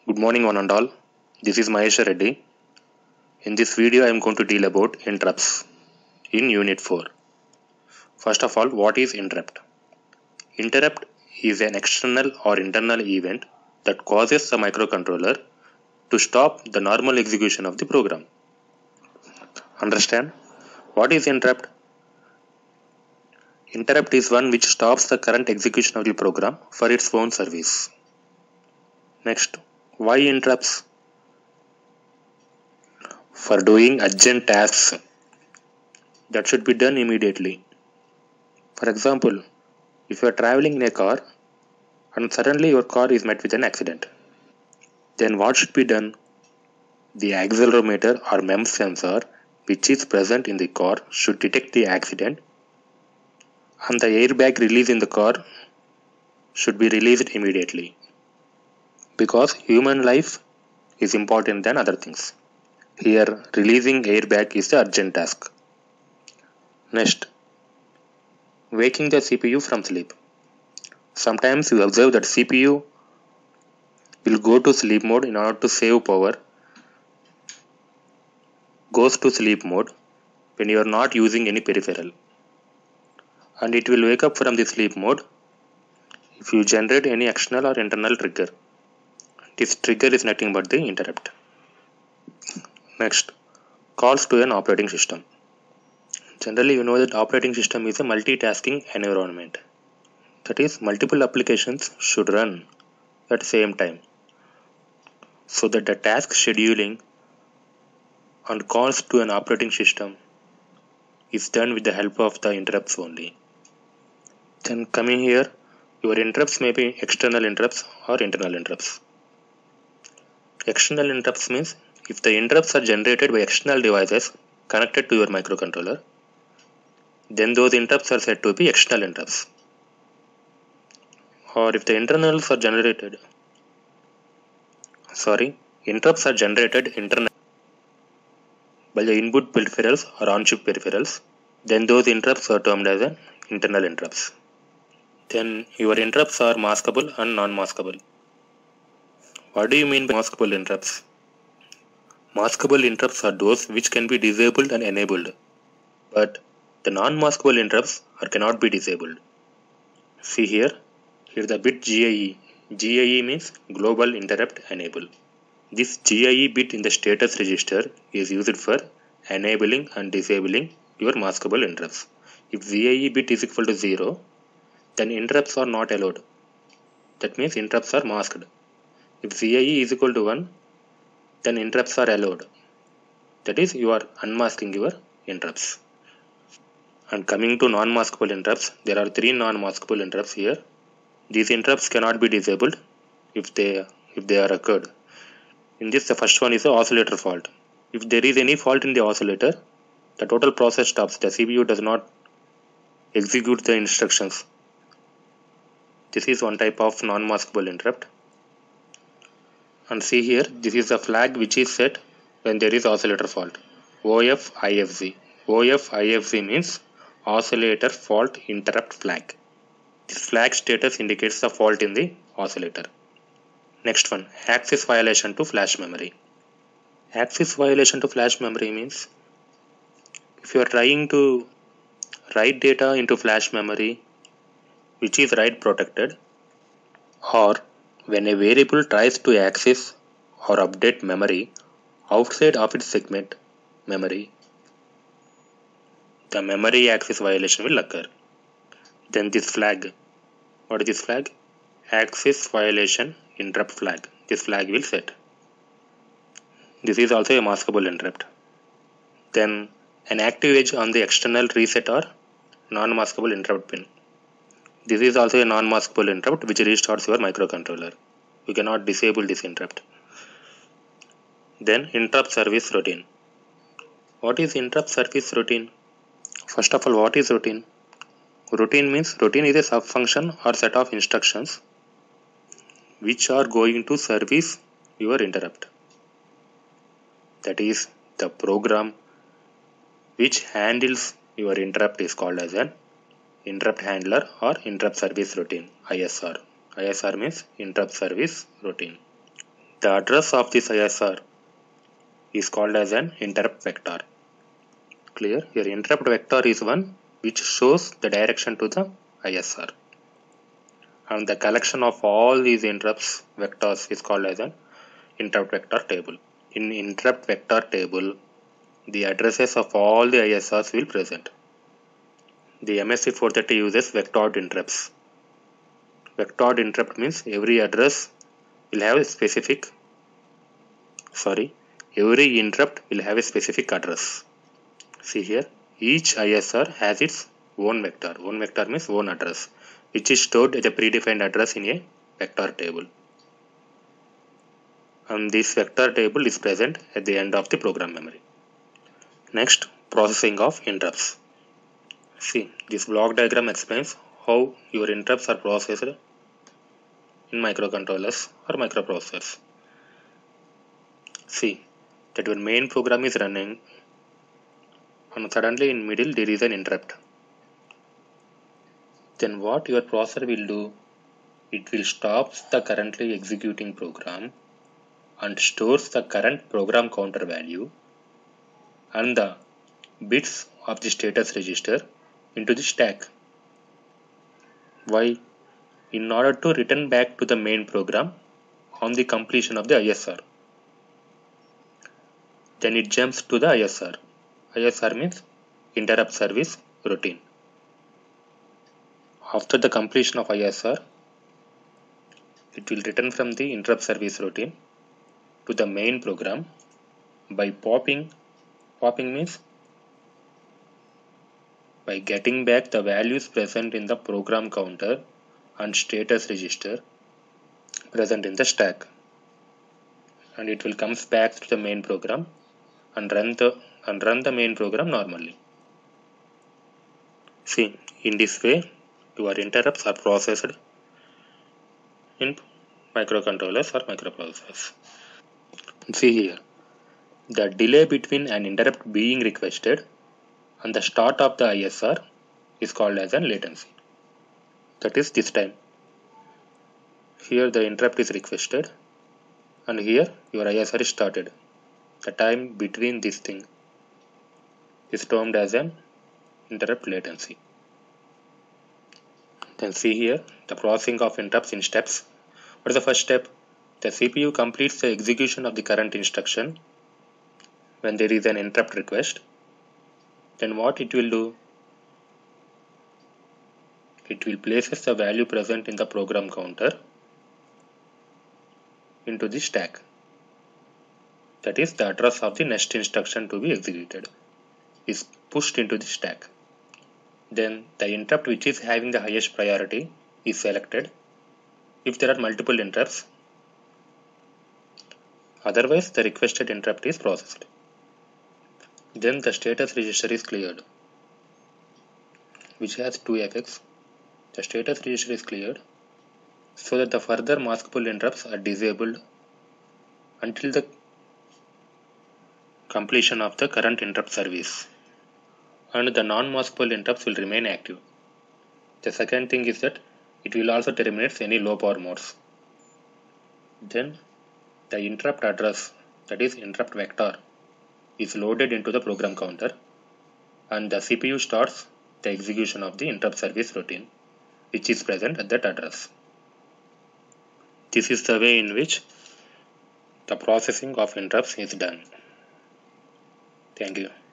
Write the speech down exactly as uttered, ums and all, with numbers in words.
Good morning one and all. This is Mahesh Reddy. In this video I am going to deal about interrupts in Unit four. First of all, what is interrupt? Interrupt is an external or internal event that causes the microcontroller to stop the normal execution of the program. Understand? What is interrupt? Interrupt is one which stops the current execution of the program for its own service. Next, why interrupts? For doing urgent tasks that should be done immediately. For example, if you are traveling in a car and suddenly your car is met with an accident, then what should be done? The accelerometer or MEMS sensor which is present in the car should detect the accident, and the airbag release in the car should be released immediately, because human life is important than other things. Here, releasing airbag is the urgent task. Next, waking the C P U from sleep. Sometimes you observe that C P U will go to sleep mode in order to save power, goes to sleep mode when you are not using any peripheral, and it will wake up from the sleep mode if you generate any external or internal trigger. This trigger is nothing but the interrupt. Next, calls to an operating system. Generally, you know that operating system is a multitasking environment. That is, multiple applications should run at the same time, so that the task scheduling and calls to an operating system is done with the help of the interrupts only. Then coming here, your interrupts may be external interrupts or internal interrupts. External interrupts means if the interrupts are generated by external devices connected to your microcontroller, then those interrupts are said to be external interrupts. Or if the internals are generated, sorry, interrupts are generated internally by the input peripherals or on-chip peripherals, then those interrupts are termed as an internal interrupts. Then your interrupts are maskable and non-maskable. What do you mean by maskable interrupts? Maskable interrupts are those which can be disabled and enabled, but the non-maskable interrupts are cannot be disabled. See here, here the bit G I E. G I E means Global Interrupt Enable. This G I E bit in the status register is used for enabling and disabling your maskable interrupts. If G I E bit is equal to zero, then interrupts are not allowed. That means interrupts are masked. If G I E is equal to one, then interrupts are allowed. That is, you are unmasking your interrupts. And coming to non-maskable interrupts, there are three non-maskable interrupts here. These interrupts cannot be disabled if they if they are occurred. In this, the first one is the oscillator fault. If there is any fault in the oscillator, the total process stops. The C P U does not execute the instructions. This is one type of non-maskable interrupt. And see here, this is the flag which is set when there is oscillator fault. O F I F Z. O F I F Z means oscillator fault interrupt flag. This flag status indicates the fault in the oscillator. Next one, access violation to flash memory. Access violation to flash memory means if you are trying to write data into flash memory which is write protected, or when a variable tries to access or update memory outside of its segment memory, the memory access violation will occur. Then this flag, what is this flag? Access violation interrupt flag. This flag will set. This is also a maskable interrupt. Then an active edge on the external reset or non-maskable interrupt pin. This is also a non-maskable interrupt which restarts your microcontroller. You cannot disable this interrupt. Then interrupt service routine. What is interrupt service routine? First of all, what is routine? Routine means routine is a sub-function or set of instructions which are going to service your interrupt. That is, the program which handles your interrupt is called as an interrupt handler or interrupt service routine, I S R. I S R means interrupt service routine. The address of this I S R is called as an interrupt vector. Clear? Your interrupt vector is one which shows the direction to the I S R. And the collection of all these interrupts vectors is called as an interrupt vector table. In interrupt vector table, the addresses of all the I S Rs will present. The M S C four thirty uses vectored interrupts. Vectored interrupt means every address will have a specific, sorry, every interrupt will have a specific address. See here, each I S R has its own vector. Own vector means own address, which is stored as a predefined address in a vector table. And this vector table is present at the end of the program memory. Next, processing of interrupts. See, this block diagram explains how your interrupts are processed in microcontrollers or microprocessors. See that your main program is running and suddenly in middle there is an interrupt. Then what your processor will do, it will stop the currently executing program and stores the current program counter value and the bits of the status register into the stack. Why? In order to return back to the main program on the completion of the I S R. Then it jumps to the I S R. I S R means interrupt service routine. After the completion of I S R, it will return from the interrupt service routine to the main program by popping. Popping means by getting back the values present in the program counter and status register present in the stack, and it will comes back to the main program and run the and run the main program normally. See, in this way your interrupts are processed in microcontrollers or microprocessors. See here, the delay between an interrupt being requested and the start of the I S R is called as an latency. That is this time. Here the interrupt is requested and here your I S R is started. The time between this thing is termed as an interrupt latency. Then see here the processing of interrupts in steps. What is the first step? The C P U completes the execution of the current instruction when there is an interrupt request. Then what it will do? It will places the value present in the program counter into the stack. That is, the address of the next instruction to be executed is pushed into the stack. Then the interrupt which is having the highest priority is selected if there are multiple interrupts. Otherwise, the requested interrupt is processed. Then the status register is cleared, which has two effects. The status register is cleared so that the further maskable interrupts are disabled until the completion of the current interrupt service, and the non-maskable interrupts will remain active. The second thing is that it will also terminate any low power modes. Then the interrupt address, that is interrupt vector, is loaded into the program counter and the C P U starts the execution of the interrupt service routine which is present at that address. This is the way in which the processing of interrupts is done. Thank you.